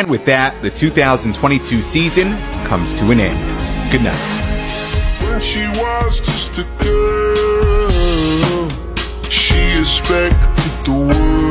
And with that, the 2022 season comes to an end. Good night. When she was just a girl, she expected the world.